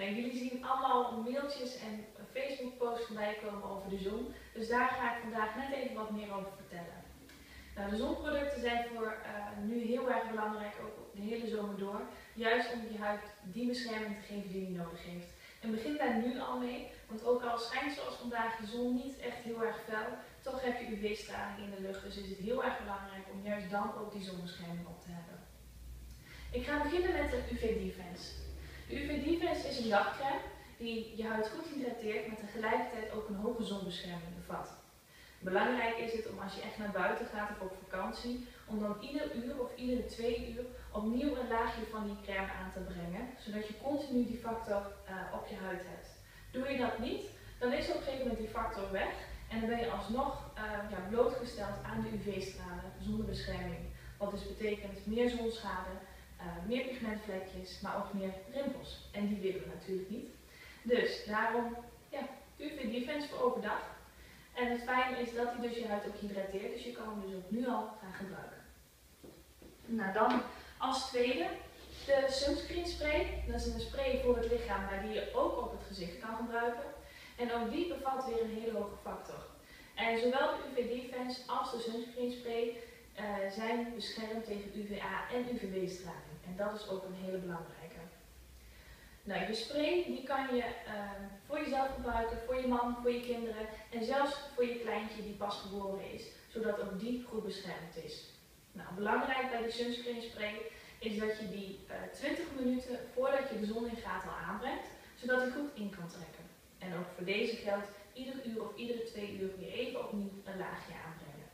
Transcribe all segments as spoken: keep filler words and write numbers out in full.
Nou, jullie zien allemaal mailtjes en Facebook posts voorbij komen over de zon. Dus daar ga ik vandaag net even wat meer over vertellen. Nou, de zonproducten zijn voor uh, nu heel erg belangrijk, ook de hele zomer door. Juist om je huid die bescherming te geven die die nodig heeft. En begin daar nu al mee, want ook al schijnt zoals vandaag de zon niet echt heel erg fel, toch heb je U V-straling in de lucht. Dus is het heel erg belangrijk om juist dan ook die zonbescherming op te hebben. Ik ga beginnen met de U V Defense. De U V Defense is een dagcrème die je huid goed hydrateert, maar tegelijkertijd ook een hoge zonbescherming bevat. Belangrijk is het om als je echt naar buiten gaat of op vakantie, om dan ieder uur of iedere twee uur opnieuw een laagje van die crème aan te brengen, zodat je continu die factor uh, op je huid hebt. Doe je dat niet, dan is op een gegeven moment die factor weg en dan ben je alsnog uh, ja, blootgesteld aan de U V-stralen zonder bescherming. Wat dus betekent meer zonschade, uh, meer pigmentvlekjes, maar ook meer rimpels. En die willen we natuurlijk niet. Dus daarom ja, U V Defense voor overdag. En het fijne is dat hij dus je huid ook hydrateert, dus je kan hem dus ook nu al gaan gebruiken. Nou, dan als tweede de sunscreen spray. Dat is een spray voor het lichaam, maar die je ook op het gezicht kan gebruiken. En ook die bevat weer een hele hoge factor. En zowel de U V Defense als de sunscreen spray uh, zijn beschermd tegen U V A en U V B-straling. En dat is ook een hele belangrijke. Nou, je spray die kan je uh, voor jezelf gebruiken, voor je man, voor je kinderen en zelfs voor je kleintje die pas geboren is, zodat ook die goed beschermd is. Nou, belangrijk bij de sunscreen spray is dat je die uh, twintig minuten voordat je de zon in gaat al aanbrengt, zodat hij goed in kan trekken. En ook voor deze geldt ieder uur of iedere twee uur weer even opnieuw een laagje aanbrengen.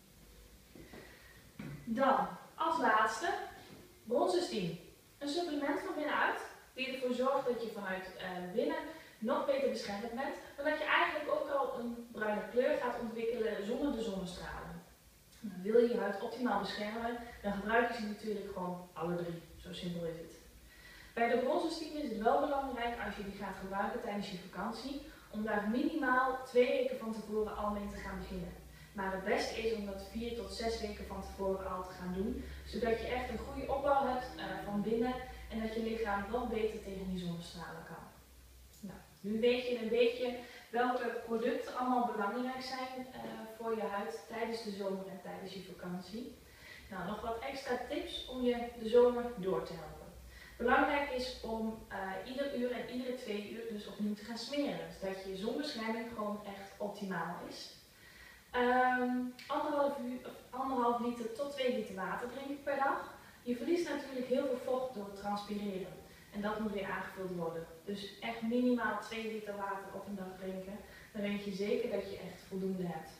Dan, als laatste, bronzensteen. Een supplement van binnenuit die ervoor zorgt dat je vanuit uh, binnen nog beter beschermd bent, maar dat je eigenlijk ook al een bruine kleur gaat ontwikkelen zonder de zonnestralen. Nou, wil je je huid optimaal beschermen, dan gebruik je ze natuurlijk gewoon alle drie. Zo simpel is het. Bij de bronzensteen is het wel belangrijk als je die gaat gebruiken tijdens je vakantie, om daar minimaal twee weken van tevoren al mee te gaan beginnen. Maar het beste is om dat vier tot zes weken van tevoren al te gaan doen, zodat je echt een goede opbouw hebt uh, van binnen en dat je lichaam nog beter tegen die zonnestralen kan. Nou, nu weet je een beetje welke producten allemaal belangrijk zijn uh, voor je huid tijdens de zomer en tijdens je vakantie. Nou, nog wat extra tips om je de zomer door te helpen. Belangrijk is om uh, ieder uur en iedere twee uur dus opnieuw te gaan smeren, zodat je zonbescherming gewoon echt optimaal is. Um, anderhalf, uur, anderhalf liter tot twee liter water drinken per dag. Je verliest natuurlijk heel veel vocht door het transpireren en dat moet weer aangevuld worden. Dus echt minimaal twee liter water op een dag drinken, dan weet je zeker dat je echt voldoende hebt.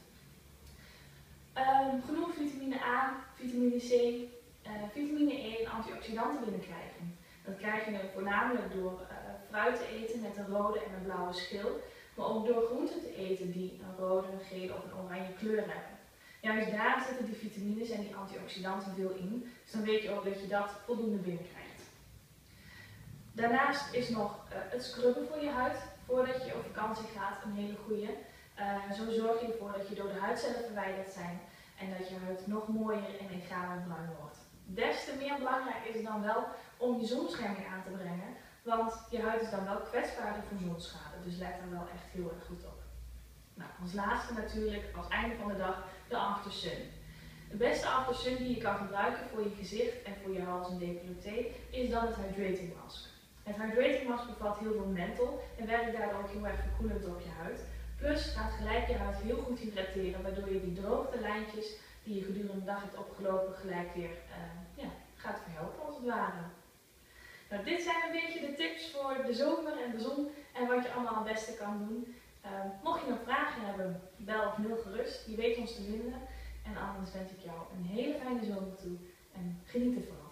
Um, genoeg vitamine A, vitamine C, uh, vitamine E en antioxidanten binnenkrijgen. Dat krijg je voornamelijk door uh, fruit te eten met een rode en een blauwe schil, maar ook door groenten te eten die een rode, een gele of een oranje kleur hebben. Juist daar zitten die vitamines en die antioxidanten veel in, dus dan weet je ook dat je dat voldoende binnenkrijgt. Daarnaast is nog uh, het scrubben voor je huid, voordat je op vakantie gaat, een hele goede. Uh, zo zorg je ervoor dat je door de huidcellen verwijderd zijn en dat je huid nog mooier en egaler bruin wordt. Des te meer belangrijk is het dan wel om je zonbescherming aan te brengen, want je huid is dan wel kwetsbaarder voor zonschade, dus let daar wel echt heel erg goed op. Nou, als laatste natuurlijk, als einde van de dag, de After Sun. De beste After Sun die je kan gebruiken voor je gezicht en voor je hals en decolleté is dan het Hydrating Mask. Het Hydrating Mask bevat heel veel menthol en werkt daardoor ook heel erg verkoelend op je huid. Plus gaat gelijk je huid heel goed hydrateren, waardoor je die droogtelijntjes die je gedurende de dag hebt opgelopen gelijk weer uh, ja, gaat verhelpen als het ware. Nou, dit zijn een beetje de tips voor de zomer en de zon en wat je allemaal het beste kan doen. Uh, mocht je nog vragen hebben, bel of mail gerust, je weet ons te vinden. En anders wens ik jou een hele fijne zomer toe en geniet ervan.